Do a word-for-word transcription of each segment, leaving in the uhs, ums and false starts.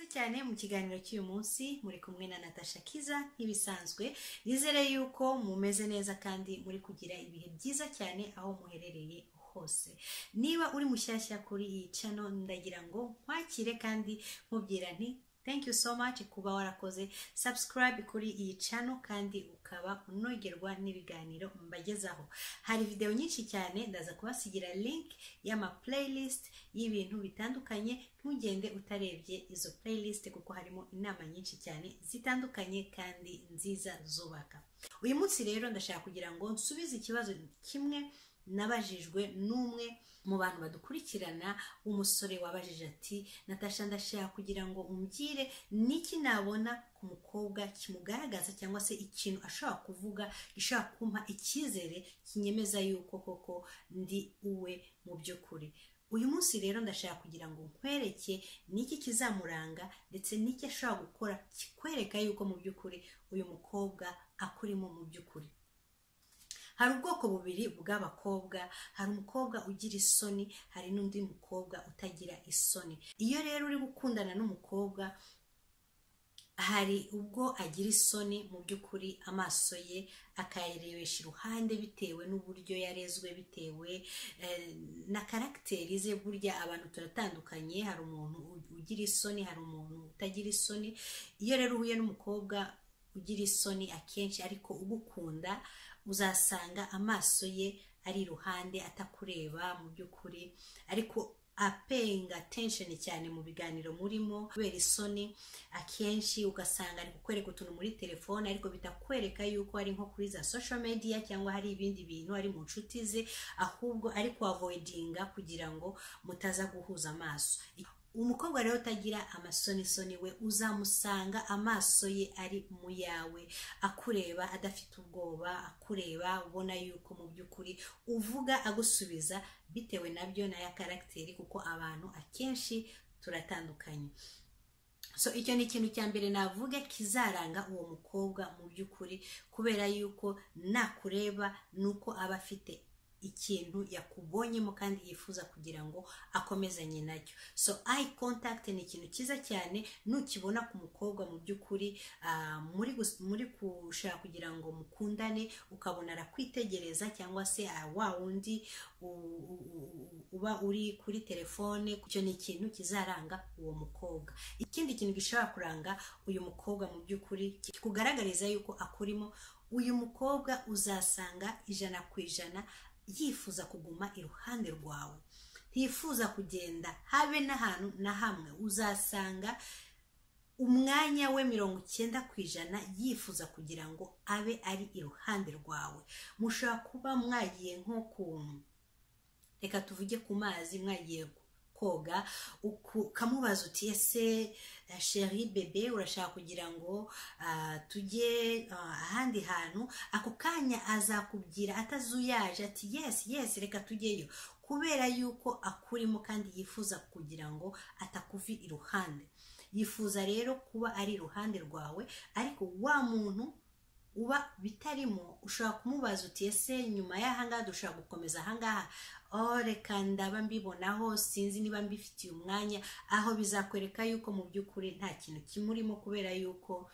cyane mu kiganiro cy'uyu munsi muri kumwe na Natasha Kiza nk'ibisanzwe. Nizere yuko mumeze neza kandi muri kugira ibihe byiza cyane aho muherereye hose. Niba uri mushyashya kuri iyi channel ndagira ngo nkwakire kandi nkubwira nti thank you so much kuba warakoze subscribe kuri iyi channel kandi ukaba unogerwa n'ibiganiro mbagezaho. Hari video nyinshi cyane ndaza kubasigira link y'ama playlist y'ibintu bitandukanye, ntugende utarebye izo playlist kuko harimo inama nyinshi cyane zitandukanye kandi nziza zubaka. Uyu munsi rero ndashaka kugira ngo nsubize ikibazo kimwe nabajijwe n'umwe mu bantu badukurikirana, umusore wabajije ati Natasha ndashaka kugira ngo umbwire niki nabona ku mukobwa kimugaragaza cyangwa se ikintu ashobora kuvuga gishobora kumpa icyizere kinyemeza yuko koko ndi uwe mu by'ukuri. Uyu munsi rero ndashaka kugira ngo nkwereke niki kizamuranga ndetse niki ashobora gukora kikwereka yuko mu by'ukuri uyu mukobwa akurimo mu by'ukuri. Hari ubwoko bubiri bw'abakobwa, hari umukobwa ugira isoni, hari n'undi mukobwa utagira isoni. Iyo rero uri gukundana n'umukobwa, hari ubwo agira isoni mu by'ukuri amaso ye akayirebesha iruhande bitewe n'uburyo yarezwe, bitewe eh, na karakteri ze. Burya abantu turatandukanye, hari umuntu ugira isoni, hari umuntu utagira isoni. Iyo rero uhuye n'umukobwa ugira isoni akenshi ariko ugukunda, uzasanga amaso ye ari iruhande atakureba mu by'ukuri, ariko apaying attention cyane mu biganiro murimo kubera isoni. Akenshi ugasanga ari kukwereka utuntu muri telefone ariko bitakwereka yuko ari nko kuri za social media cyangwa hari ibindi bintu ari mu nshuti ze, ahubwo ari ku avoidinga kugira ngo mutaza guhuza amaso. Umukobwa rero utagira amasoni soni we uzamusanga amaso ye ari mu yawe, akureba adafite ubwoba, akureba ubona yuko mu by'ukuri uvuga agusubiza bitewe nabyo na ya karakteri, kuko abantu akenshi turatandukanye. So icyo ni ikintu cya mbere navuga kizaranga uwo mukobwa mu by'ukuri, kubera yuko nakureba nuko aba afite ikintu yakubonyemo kandi yifuza kugira ngo akomezanye nacyo. So eye contact ni ikintu cyiza cyane, nukibona ku mukobwa mu by'ukuri uh, muri muri kushaka kugira ngo mukundane, ukabona arakwitegereza cyangwa se uh, wa wundi uba uri kuri telefone, icyo ni ikintu kizaranga uwo mukobwa. Ikindi kintu gishobora kuranga uyu mukobwa mu by'ukuri kikugaragariza yuko akurimo, uyu mukobwa uzasanga ijana ku ijana yifuza kuguma iruhande rwawe, ntifuza kugenda habe n'ahantu na hamwe. Uzasanga umwanya we mirongo icyenda ku ijana yifuza kugira ngo abe ari iruhande rwawe. Mushobora kuba mwagiye nko ku reka tuvuge ku mazi, mwagiye koga, ukamubaza uti ese chérie bébé urashaka kugira ngo uh, tujye uh, ahandi hantu, ako kanya azakubwira atazuyaje ati yes yes reka tujyeyo, kubera yuko akurimo kandi yifuza kugira ngo atakuvi iruhande. Yifuza rero kuba ari iruhande rwawe, ariko wa muntu uba bitarimo ushobora kumubaza uti ese nyuma y'ahangaha dushobora gukomeza ahangaha, oh reka ndaba mbibonaho, sinzi niba mbifitiye umwanya, aho bizakwereka yuko mu by'ukuri nta kintu kimurimo, kubera yuko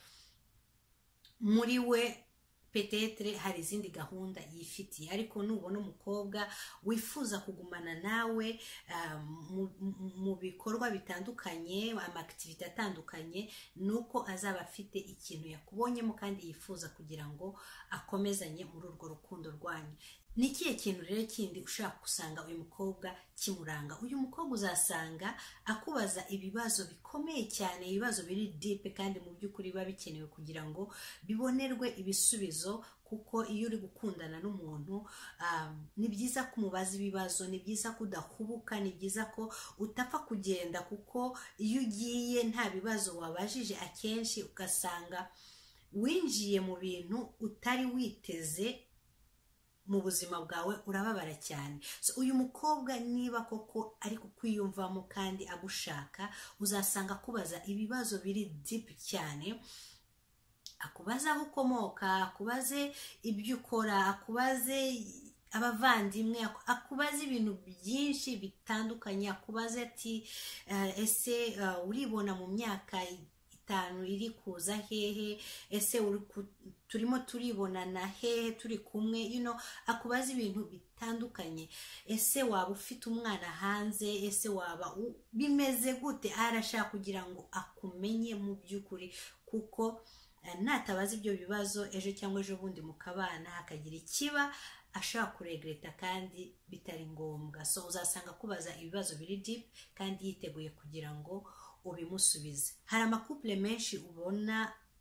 muri we petetre hari izindi gahunda yifitiye. Ariko nubona umukobwa wifuza kugumana nawe uh, mu, mu bikorwa bitandukanye, ama activity atandukanye, nuko azaba afite ikintu yakubonyemo kandi yifuza kugira ngo akomezanye muri urwo rukundo rwanyu. Ni ikihe kintu rero kindi ushaka gusanga uyu mukobwa kimuranga? Uyu mukobwa uzasanga akubaza ibibazo bikomeye cyane, ibibazo biri deep kandi mu by'ukuri biba bikenewe kugira ngo bibonerwe ibisubizo, kuko iyo uri gukundana n'umuntu um, ni byiza kumubaza ibibazo, ni byiza kudahubuka, ni byiza ko utapfa kugenda, kuko iyo ugiye nta bibazo wabajije akenshi ugasanga winjiye mu bintu utari witeze mu buzima bwawe, urababara cyane. So uyu mukobwa niba koko ari kukwiyumvamo kandi agushaka, uzasanga akubaza ibibazo biri deep cyane, akubaza aho ukomoka, akubaze ibyo ukora, akubaze abavandimwe, akubaza ibintu byinshi bitandukanye, akubaza ati ese uribona mu myaka itanu iri kuza hehe, ese turimo turibonana hehe turi kumwe, you know, akubaza ibintu bitandukanye. Ese waba ufite umwana hanze, ese waba bimeze gute, arashaka kugira ngo akumenye mu by'ukuri, kuko natabaza ibyo bibazo ejo cyangwa ejo bundi mukabana hakagira ikiba ashaka kuregreta kandi bitari ngombwa. So uzasanga kubaza ibibazo biri deep kandi yiteguye kugira ngo ubimusubize. Hari amakouple menshi ubona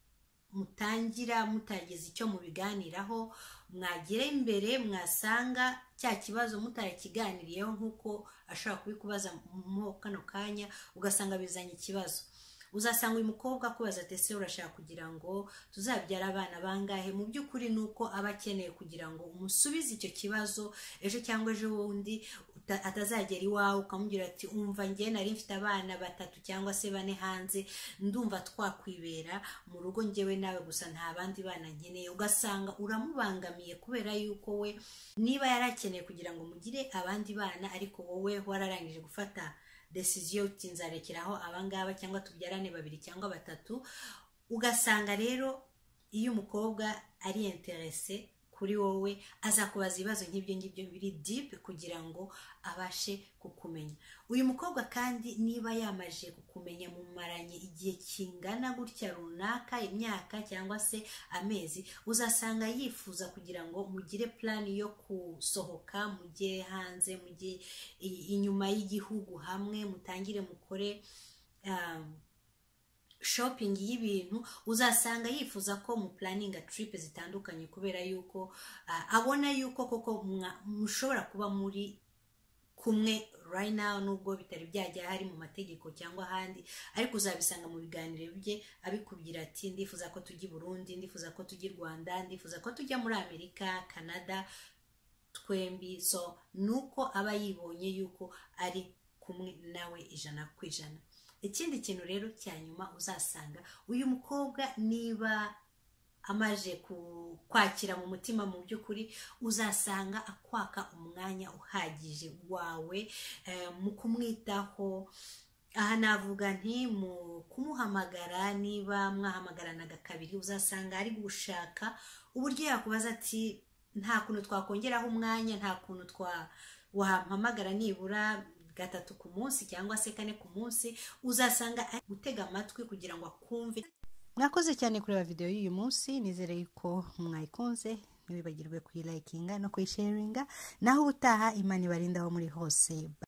mutangira mutageze icyo mubiganiraho, mwagera imbere mwasanga cya kibazo mutarakiganiriyeho nkuko ashaka kubikubaza mu kano kanya, ugasanga bizanye ikibazo. Uzasanga uyu mukobwa akubaza ati ese urashaka kugira ngo tuzabyara abana bangahe, mu by'ukuri nuko aba akeneye kugira ngo umusubize icyo kibazo ejo cyangwa ejo wundi atazagera iwawe ukamubwira ati umva njye nari mfite abana batatu cyangwa se bane hanze, ndumva twakwibera mu rugo njyewe nawe gusa nta bandi bana nkeneye. Ugasanga uramubangamiye kubera yuko we niba yarakeneye kugira ngo mugire abandi bana, ariko wowe wararangije gufata decision uti nzarekeraho abangaba cyangwa tubyarane babiri cyangwa batatu. Ugasanga rero iyo umukobwa ari interesse kuri wowe azakubaza ibibazo nk'ibyo ngibyo biri deep kugira ngo abashe kukumenya. Uyu mukobwa kandi niba yamaje kukumenya mu maranye igihe kingana gutya runaka, imyaka cyangwa se amezi, uzasanga yifuza kugira ngo mugire plan yo kusohoka, mujye hanze, mujye inyuma y'igihugu hamwe, mutangire mukore um, shopping y'ibintu. Uzasanga yifuza ko mu planning a trip zitandukanye kubera yuko uh, abona yuko koko mushobora kuba muri kumwe right now, nubwo bitari byajya hari mu mategeko cyangwa ahandi, ariko uzabisanga mu biganiro bye abikubwira ati ndifuza ko tujya i Burundi, ndifuza ko tujya i Rwanda, ndifuza ko tujya muri Amerika, Canada, twembi. So nuko aba yibonye yuko ari kumwe nawe ijana ku ijana. Ikindi kintu rero cya nyuma uzasanga uyu mukobwa niba amaje kwakira mu mutima mu by'ukuri, uzasanga akwaka umwanya uhagije wawe eh, mu kumwitaho. Aha navuga nti mu kumuhamagara, niba mwahamagaranaga kabiri uzasanga ari gushaka uburyo yakubaza ati nta kuntu twakongeraho umwanya, nta kuntu twa wahamagara nibura gatatu ku munsi cyangwa se kane ku munsi. Uzasanga ari gutega amatwi kugira ngo akumve. Mwakoze cyane kureba video y'uyu munsi, nizere yuko mwayikunze. Ntiwibagirwe kuyilikinga no kuyisharinga, naho utaha Imana ibarinda aho muri hose.